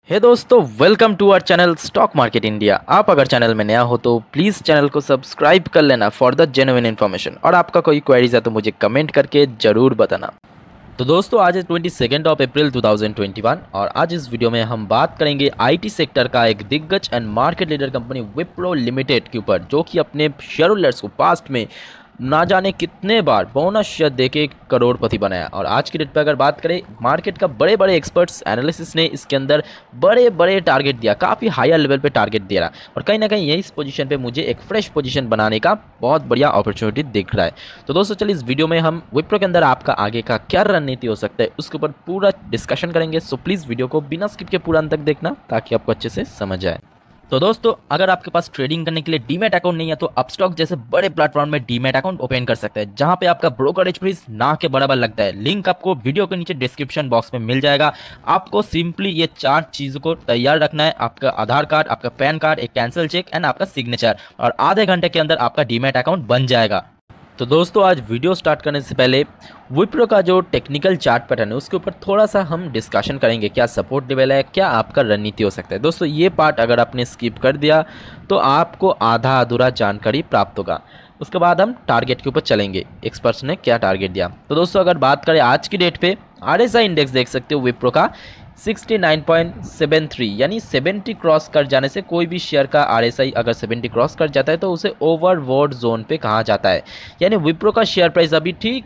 हे दोस्तों, welcome to our channel stock market India. आप अगर चैनल में नया हो तो प्लीज़ चैनल को सब्सक्राइब कर लेना फॉर द जेन्युइन इन्फॉर्मेशन। और आपका कोई क्वेरीज है तो मुझे कमेंट करके ज़रूर बताना। तो दोस्तों, आज है 22 अप्रैल 2021 और आज इस वीडियो में हम बात करेंगे आईटी सेक्टर का एक दिग्गज and market leader company Wipro limited के ऊपर, जो कि अपने शेयर होल्डर्स को पास्ट में ना जाने कितने बार बोनस शेयर देके करोड़पति बनाया। और आज की डेट पे अगर बात करें, मार्केट का बड़े बड़े एक्सपर्ट्स एनालिसिस ने इसके अंदर बड़े बड़े टारगेट दिया, काफ़ी हायर लेवल पे टारगेट दिया। और कहीं ना कहीं यही इस पोजीशन पे मुझे एक फ्रेश पोजीशन बनाने का बहुत बढ़िया अपॉर्चुनिटी दिख रहा है। तो दोस्तों, चलिए इस वीडियो में हम विप्रो के अंदर आपका आगे का क्या रणनीति हो सकता है उसके ऊपर पूरा डिस्कशन करेंगे। सो प्लीज़ वीडियो को बिना स्किप के पूरा अंत तक देखना ताकि आपको अच्छे से समझ आए। तो दोस्तों, अगर आपके पास ट्रेडिंग करने के लिए डीमैट अकाउंट नहीं है तो अपस्टॉक जैसे बड़े प्लेटफॉर्म में डीमैट अकाउंट ओपन कर सकते हैं, जहां पे आपका ब्रोकरेज फीस ना के बराबर लगता है। लिंक आपको वीडियो के नीचे डिस्क्रिप्शन बॉक्स में मिल जाएगा। आपको सिंपली ये 4 चीज़ों को तैयार रखना है: आपका आधार कार्ड, आपका पैन कार्ड, एक कैंसिल चेक एंड आपका सिग्नेचर, और आधे घंटे के अंदर आपका डीमैट अकाउंट बन जाएगा। तो दोस्तों, आज वीडियो स्टार्ट करने से पहले विप्रो का जो टेक्निकल चार्ट पैटर्न है उसके ऊपर थोड़ा सा हम डिस्कशन करेंगे। क्या सपोर्ट लेवल है, क्या आपका रणनीति हो सकता है। दोस्तों, ये पार्ट अगर आपने स्किप कर दिया तो आपको आधा अधूरा जानकारी प्राप्त होगा। उसके बाद हम टारगेट के ऊपर चलेंगे, एक्सपर्ट्स ने क्या टारगेट दिया। तो दोस्तों, अगर बात करें आज की डेट पे, आरएसआई इंडेक्स देख सकते हो विप्रो का 69.73 यानी 70 क्रॉस कर जाने से कोई भी शेयर का आरएसआई अगर 70 क्रॉस कर जाता है तो उसे ओवरबॉट जोन पे कहा जाता है। यानी विप्रो का शेयर प्राइस अभी ठीक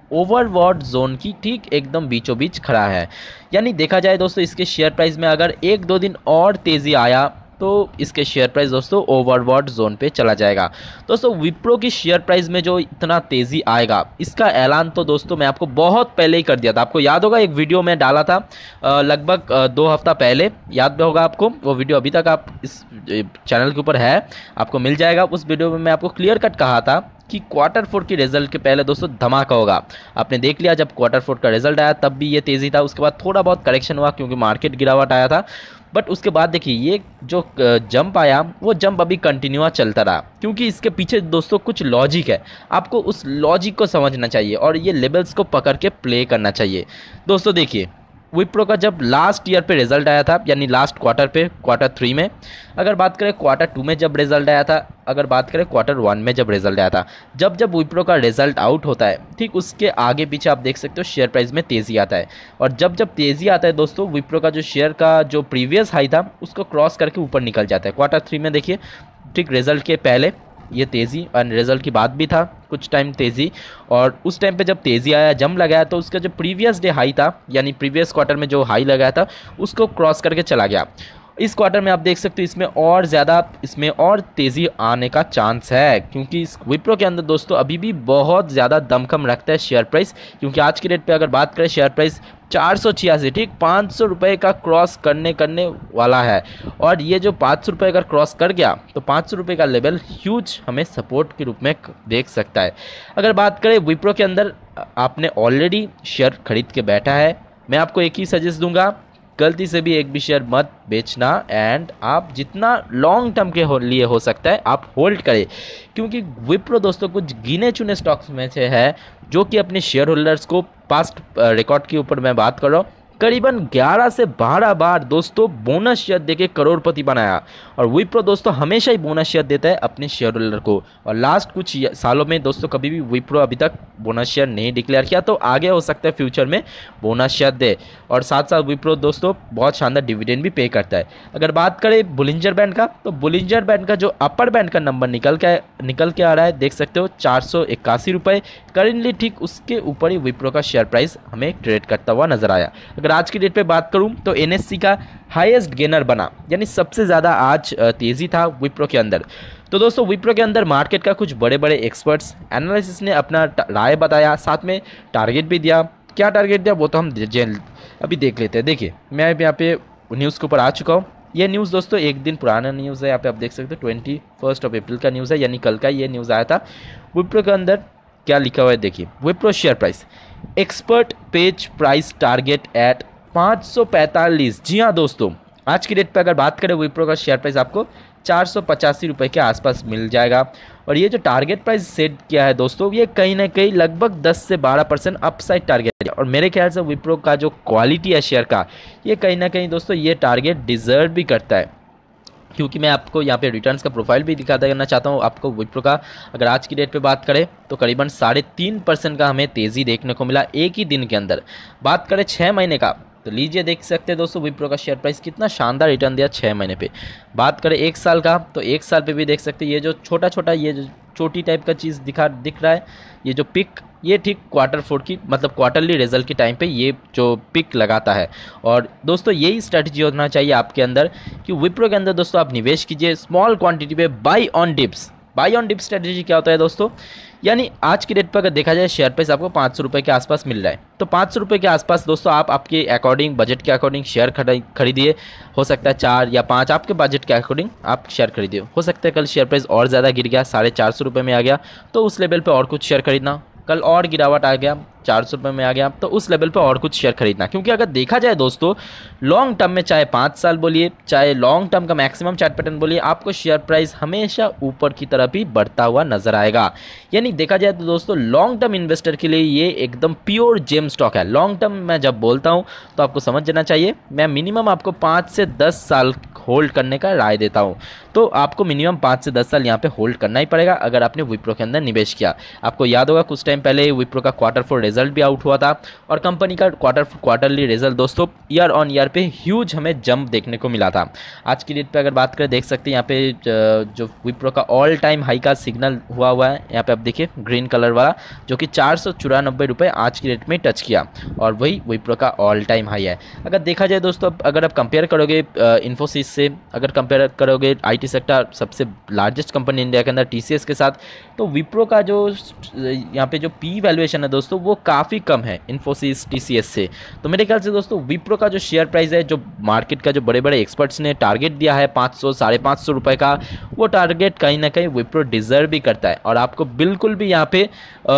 ओवरबॉट जोन की ठीक एकदम बीचों बीच खड़ा है। यानी देखा जाए दोस्तों, इसके शेयर प्राइस में अगर 1-2 दिन और तेज़ी आया तो इसके शेयर प्राइस दोस्तों ओवरबॉट जोन पे चला जाएगा। दोस्तों, विप्रो की शेयर प्राइस में जो इतना तेज़ी आएगा, इसका ऐलान तो दोस्तों मैं आपको बहुत पहले ही कर दिया था। आपको याद होगा, एक वीडियो में डाला था लगभग 2 हफ्ता पहले, याद होगा आपको। वो वीडियो अभी तक आप इस चैनल के ऊपर है, आपको मिल जाएगा। उस वीडियो में मैं आपको क्लियर कट कहा था कि Q4 की रिजल्ट के पहले दोस्तों धमाका होगा। आपने देख लिया, जब Q4 का रिजल्ट आया तब भी ये तेज़ी था। उसके बाद थोड़ा बहुत करेक्शन हुआ क्योंकि मार्केट गिरावट आया था। बट उसके बाद देखिए, ये जो जंप आया वो जंप अभी कंटिन्यू चलता रहा, क्योंकि इसके पीछे दोस्तों कुछ लॉजिक है। आपको उस लॉजिक को समझना चाहिए और ये लेवल्स को पकड़ के प्ले करना चाहिए। दोस्तों देखिए, विप्रो का जब लास्ट ईयर पे रिजल्ट आया था, यानी लास्ट क्वार्टर पे, Q3 में, अगर बात करें Q2 में जब रिजल्ट आया था, अगर बात करें Q1 में जब रिजल्ट आया था, जब जब विप्रो का रिजल्ट आउट होता है, ठीक उसके आगे पीछे आप देख सकते हो शेयर प्राइस में तेज़ी आता है। और जब जब तेज़ी आता है दोस्तों, विप्रो का जो शेयर का जो प्रीवियस हाई था उसको क्रॉस करके ऊपर निकल जाता है। Q3 में देखिए, ठीक रिजल्ट के पहले ये तेज़ी और रिजल्ट की बात भी था कुछ टाइम तेज़ी, और उस टाइम पे जब तेज़ी आया, जंप लगाया, तो उसका जो प्रीवियस डे हाई था, यानी प्रीवियस क्वार्टर में जो हाई लगाया था उसको क्रॉस करके चला गया। इस क्वार्टर में आप देख सकते हो इसमें और तेज़ी आने का चांस है, क्योंकि इस विप्रो के अंदर दोस्तों अभी भी बहुत ज़्यादा दमखम रखता है शेयर प्राइस। क्योंकि आज की डेट पे अगर बात करें, शेयर प्राइस 486, ठीक 500 रुपये का क्रॉस करने वाला है। और ये जो 500 रुपये अगर क्रॉस कर गया तो 500 रुपये का लेवल ह्यूज हमें सपोर्ट के रूप में देख सकता है। अगर बात करें विप्रो के अंदर, आपने ऑलरेडी शेयर खरीद के बैठा है, मैं आपको एक ही सजेस्ट दूंगा, गलती से भी एक भी शेयर मत बेचना। एंड आप जितना लॉन्ग टर्म के लिए हो सकता है आप होल्ड करें, क्योंकि विप्रो दोस्तों कुछ गिने चुने स्टॉक्स में से है जो कि अपने शेयर होल्डर्स को, पास्ट रिकॉर्ड के ऊपर मैं बात कर रहा हूँ, करीबन 11 से 12 बार दोस्तों बोनस शेयर देके करोड़पति बनाया। और विप्रो दोस्तों हमेशा ही बोनस शेयर देता है अपने शेयर होल्डर को, और लास्ट कुछ सालों में दोस्तों कभी भी विप्रो अभी तक बोनस शेयर नहीं डिक्लेयर किया। तो आगे हो सकता है फ्यूचर में बोनस शेयर दे। और साथ साथ विप्रो दोस्तों बहुत शानदार डिविडेंड भी पे करता है। अगर बात करें बुलिंजर बैंड का, तो बुलिंजर बैंड का जो अपर बैंड का नंबर निकल के आ रहा है, देख सकते हो 481 रुपये करेंटली, ठीक उसके ऊपर ही विप्रो का शेयर प्राइस हमें ट्रेड करता हुआ नजर आया। अगर आज की डेट पे बात करूं तो एनएससी का हाईएस्ट गेनर बना, यानी सबसे ज़्यादा आज तेज़ी था विप्रो के अंदर। तो दोस्तों, विप्रो के अंदर मार्केट का कुछ बड़े बड़े एक्सपर्ट्स एनालिसिस ने अपना राय बताया, साथ में टारगेट भी दिया। क्या टारगेट दिया वो तो हम अभी देख लेते हैं। देखिए, मैं यहाँ पे न्यूज़ के ऊपर आ चुका हूँ। ये न्यूज़ दोस्तों एक दिन पुराना न्यूज़ है, यहाँ पे आप देख सकते हो 21 अप्रैल का न्यूज़ है, यानी कल का ये न्यूज़ आया था। विप्रो के अंदर क्या लिखा हुआ है देखिए, Wipro share price, expert page price target at 545। जी हाँ दोस्तों, आज की डेट पे अगर बात करें विप्रो का शेयर प्राइस आपको 485 रुपये के आसपास मिल जाएगा। और ये जो टारगेट प्राइस सेट किया है दोस्तों, ये कहीं ना कहीं लगभग 10 से 12% अपसाइड टारगेट है। और मेरे ख्याल से विप्रो का जो क्वालिटी है शेयर का, ये कहीं ना कहीं दोस्तों ये टारगेट डिजर्व भी करता है। क्योंकि मैं आपको यहाँ पे रिटर्न्स का प्रोफाइल भी दिखा देना चाहता हूँ आपको विप्रो का। अगर आज की डेट पे बात करें तो करीबन 3.5% का हमें तेज़ी देखने को मिला एक ही दिन के अंदर। बात करें 6 महीने का, तो लीजिए देख सकते हैं दोस्तों विप्रो का शेयर प्राइस कितना शानदार रिटर्न दिया 6 महीने पे। बात करें 1 साल का, तो 1 साल पे भी देख सकते हैं ये जो छोटा छोटा ये जो छोटी टाइप का चीज़ दिख रहा है, ये जो पिक, ये ठीक Q4 की मतलब क्वार्टरली रिजल्ट के टाइम पे ये जो पिक लगाता है। और दोस्तों यही स्ट्रेटजी होना चाहिए आपके अंदर कि विप्रो के अंदर दोस्तों आप निवेश कीजिए स्मॉल क्वांटिटी पे, buy on dips. Buy on dips strategy क्या होता है दोस्तों, यानी आज की डेट पर अगर देखा जाए शेयर प्राइस आपको 500 रुपये के आसपास मिल रहा है, तो 500 रुपये के आसपास दोस्तों आप आपके अकॉर्डिंग, बजट के अकॉर्डिंग शेयर खरीदिए। हो सकता है 4 या 5 आपके बजट के अकॉर्डिंग आप शेयर खरीदिए। हो सकता है कल शेयर प्राइस और ज़्यादा गिर गया, 450 रुपये में आ गया, तो उस लेवल पर और कुछ शेयर खरीदना। कल और गिरावट आ गया, 400 रुपये में आ गया, तो उस लेवल पे और कुछ शेयर खरीदना। क्योंकि अगर देखा जाए दोस्तों लॉन्ग टर्म में, चाहे 5 साल बोलिए, चाहे लॉन्ग टर्म का मैक्सिमम चार्ट पैटर्न बोलिए, आपको शेयर प्राइस हमेशा ऊपर की तरफ ही बढ़ता हुआ नजर आएगा। यानी देखा जाए तो दोस्तों लॉन्ग टर्म इन्वेस्टर के लिए ये एकदम प्योर जेम स्टॉक है। लॉन्ग टर्म मैं जब बोलता हूँ तो आपको समझ जाना चाहिए, मैं मिनिमम आपको 5 से 10 साल होल्ड करने का राय देता हूँ। तो आपको मिनिमम 5 से 10 साल यहाँ पे होल्ड करना ही पड़ेगा अगर आपने विप्रो के अंदर निवेश किया। आपको याद होगा कुछ टाइम पहले विप्रो का Q4 रिजल्ट भी आउट हुआ था, और कंपनी का क्वार्टरली रिजल्ट दोस्तों ईयर ऑन ईयर पे ह्यूज हमें जंप देखने को मिला था। आज की डेट पे अगर बात करें, देख सकते हैं यहाँ पे जो विप्रो का ऑल टाइम हाई का सिग्नल हुआ है, यहाँ पे आप देखिए ग्रीन कलर वाला, जो कि 494 रुपये आज की डेट में टच किया, और वही विप्रो का ऑल टाइम हाई है। अगर देखा जाए दोस्तों, अगर आप कंपेयर करोगे इन्फोसिस से, अगर कंपेयर करोगे IT सेक्टर सबसे लार्जेस्ट कंपनी इंडिया के अंदर TCS के साथ, तो विप्रो का जो यहाँ पे जो P वैल्यूएशन है दोस्तों वो काफ़ी कम है इन्फोसिस TCS से। तो मेरे ख्याल से दोस्तों विप्रो का जो शेयर प्राइस है, जो मार्केट का जो बड़े बड़े एक्सपर्ट्स ने टारगेट दिया है 500 550 रुपये का, वो टारगेट कहीं ना कहीं विप्रो डिजर्व भी करता है। और आपको बिल्कुल भी यहाँ पे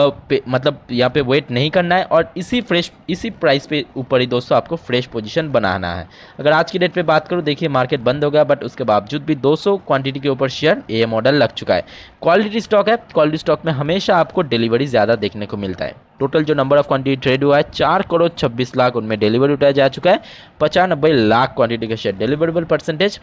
मतलब यहाँ पे वेट नहीं करना है, और इसी प्राइस पे ऊपर ही दोस्तों आपको फ्रेश पोजीशन बनाना है। अगर आज की डेट पे बात करूँ, देखिए मार्केट बंद हो गया, बट उसके बावजूद भी 200 क्वांटिटी के ऊपर शेयर AM मॉडल लग चुका है। क्वालिटी स्टॉक है, क्वालिटी स्टॉक में हमेशा आपको डिलीवरी ज़्यादा देखने को मिलता है। टोटल जो नंबर ऑफ क्वांटिटी ट्रेड हुआ है 4 करोड़ 26 लाख, उनमें डिलीवरी उठाया जा चुका है 95 लाख क्वांटिटी का शेयर। डिलीवरेबल परसेंटेज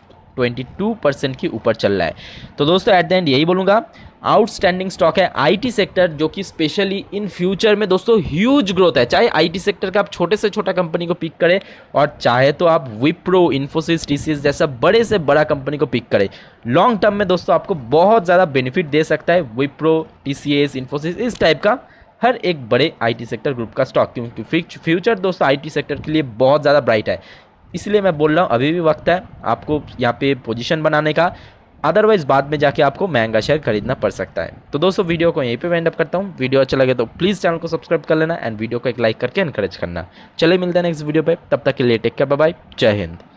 22% के ऊपर चल रहा है। तो दोस्तों एट द एंड यही बोलूँगा, आउटस्टैंडिंग स्टॉक है IT सेक्टर, जो कि स्पेशली इन फ्यूचर में दोस्तों ह्यूज ग्रोथ है। चाहे IT सेक्टर का आप छोटे से छोटा कंपनी को पिक करें, और चाहे तो आप विप्रो, इन्फोसिस, TCS जैसा बड़े से बड़ा कंपनी को पिक करें, लॉन्ग टर्म में दोस्तों आपको बहुत ज़्यादा बेनिफिट दे सकता है विप्रो, TCS, इन्फोसिस, इस टाइप का हर एक बड़े IT सेक्टर ग्रुप का स्टॉक। क्योंकि फ्यूचर दोस्तों IT सेक्टर के लिए बहुत ज़्यादा ब्राइट है। इसलिए मैं बोल रहा हूँ अभी भी वक्त है आपको यहाँ पे पोजीशन बनाने का, अदरवाइज बाद में जाके आपको महंगा शेयर खरीदना पड़ सकता है। तो दोस्तों वीडियो को यहीं पे वाइंड अप करता हूँ। वीडियो अच्छा लगे तो प्लीज़ चैनल को सब्सक्राइब कर लेना, एंड वीडियो को एक लाइक करके एनकरेज करना। चलिए मिलते हैं नेक्स्ट वीडियो पे, तब तक के लिए टेक केयर, बाय बाय, जय हिंद।